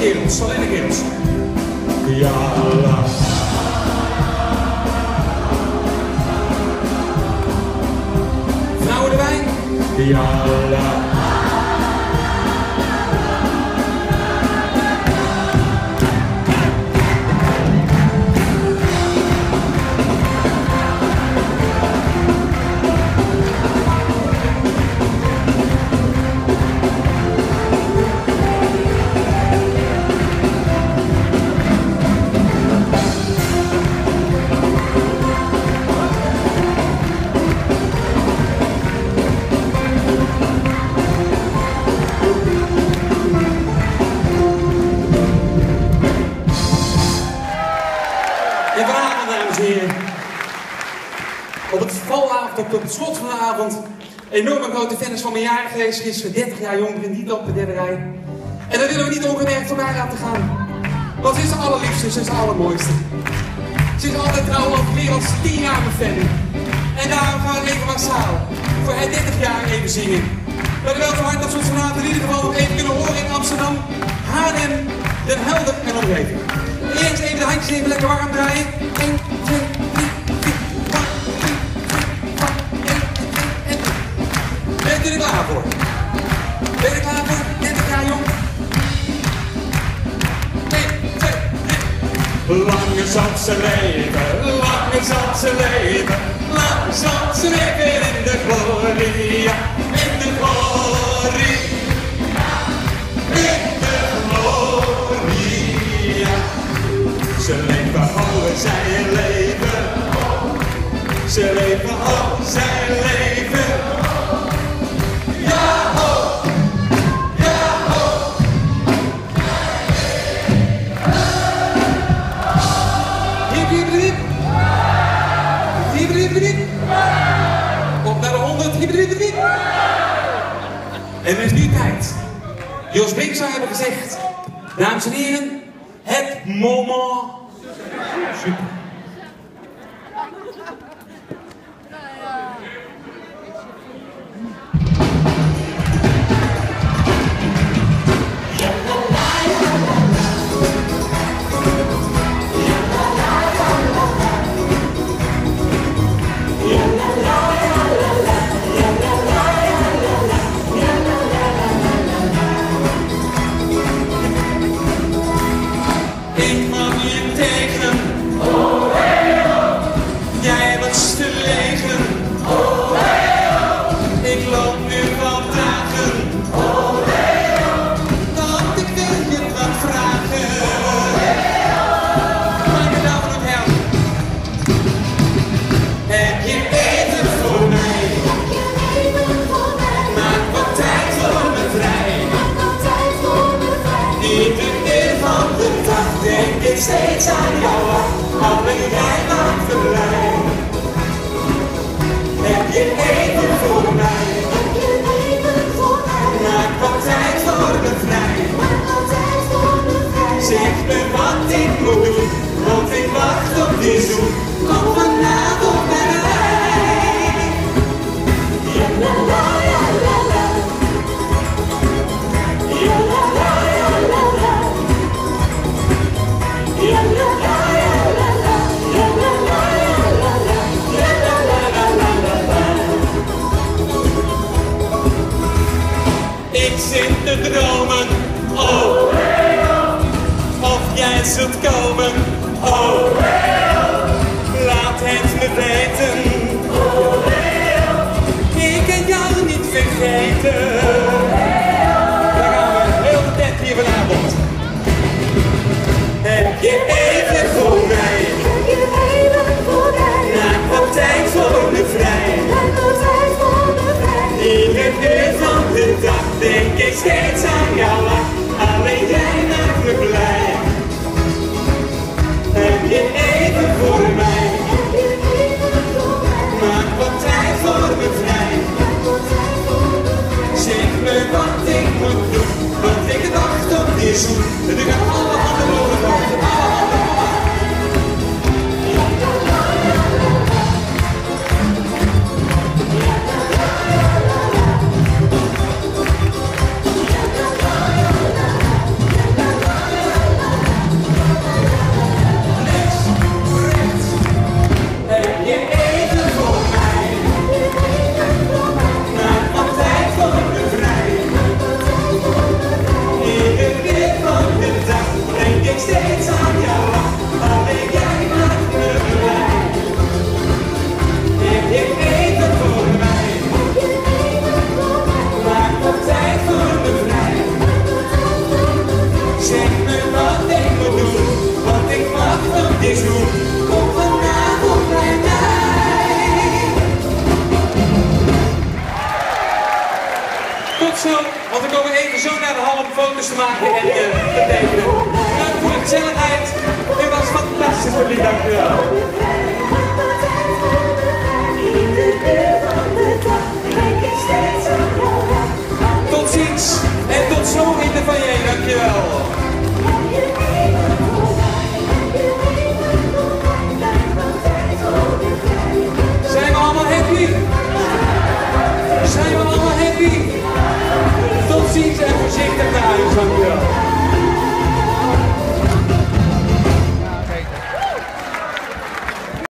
kerels, alleen de kerels. Ja, la. Vrouwen erbij? Ja, la. En vanavond, dames en heren, op het slot van de avond, enorme grote fans van mijn jaar geweest, gisteren 30 jaar jonger, niet op de derde rij. En dat willen we niet ongemerkt voorbij laten gaan. Want ze is de allerliefste, ze is de allermooiste. Ze is altijd trouw, al meer dan 10 jaar mijn fan. En daarom gaan we even massaal voor hij 30 jaar even zingen. We hebben wel zo hard dat we ons vanavond in ieder geval nog even kunnen horen in Amsterdam, Haarlem, Den Helder en omgeving. Eerst even de handjes even lekker warm draaien. 1, 2, 3, 4, 5, 6, 7, 8, 9, 10. Bent u er klaar voor? Ben je er klaar voor? 30 jaar jong. 1, 2, 3. Lang zal ze leven, lang zal ze leven, lang zal ze leven in de gloria, in de gloria, in de gloria. Ze leven, oh, zij leven, ze leven, oh, zij leven. Ja, oh, ja, oh. Hiep, hiep, hiep. Hiep, hiep, hiep. Op naar de 100, hiep, hiep, hiep. En het is nu tijd. Jos Brink zou hebben gezegd, dames en heren, het moment. Super. Ik kwam je tegen, oh hey oh. Jij was te legen, oh hey oh. Ik loop nu van dagen, oh hey oh. Want ik wil je wat vragen, oh hey oh. Mijn dames en heren, heb je even voor mij? Heb je even voor mij? Maak wat tijd voor me vrij, maak wat tijd voor me vrij. Iedere keer van de dag denk ik steeds aan jou, alleen jij maakt me blij. Heb je even voor mij? Heb je even voor mij? Maak wat tijd voor me vrij, maak wat tijd voor me vrij. Zeg me wat ik moet doen, want ik wacht op die zoen. Kom vanavond bij mij. Ja la la ja la la. Ja la la ja la la. Ja la la ja la la. Ja la la ja la la. Ja la la la la la la. Ik zit te dromen, oh hey oh. Of jij zult komen, oh hey oh. Laat het me weten, oh hey oh. Ik kan jou niet vergeten, oh hey oh. Daar gaan we heel de tent hier vanavond. Heb je even voor mij? Heb je even voor mij? Maak wat tijd voor me vrij, maak wat tijd voor me vrij. Iedere uur van de dag denk ik steeds aan jou, alleen jij maakt me blij. Heb je even voor mij? Heb je even voor mij? Maak wat tijd voor me vrij, maak wat tijd voor me vrij. Zeg me wat ik moet doen, want ik wacht op die zoen. Nu gaan alle handen boven kant, alle handen omlaag. Ja la la ja la la. Ja la la ja la la. Ja la la ja la la. Ja la la ja we komen even zo naar de hal om foto's te maken en te tekenen. Bedankt voor de gezelligheid. U was fantastisch, voor die dank u wel.